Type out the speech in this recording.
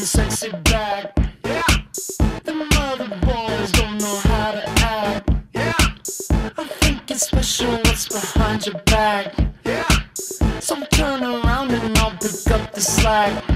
sexy back. Yeah. The mother boys don't know how to act. Yeah. I think it's special what's behind your back. Yeah. So turn around and I'll pick up the slack.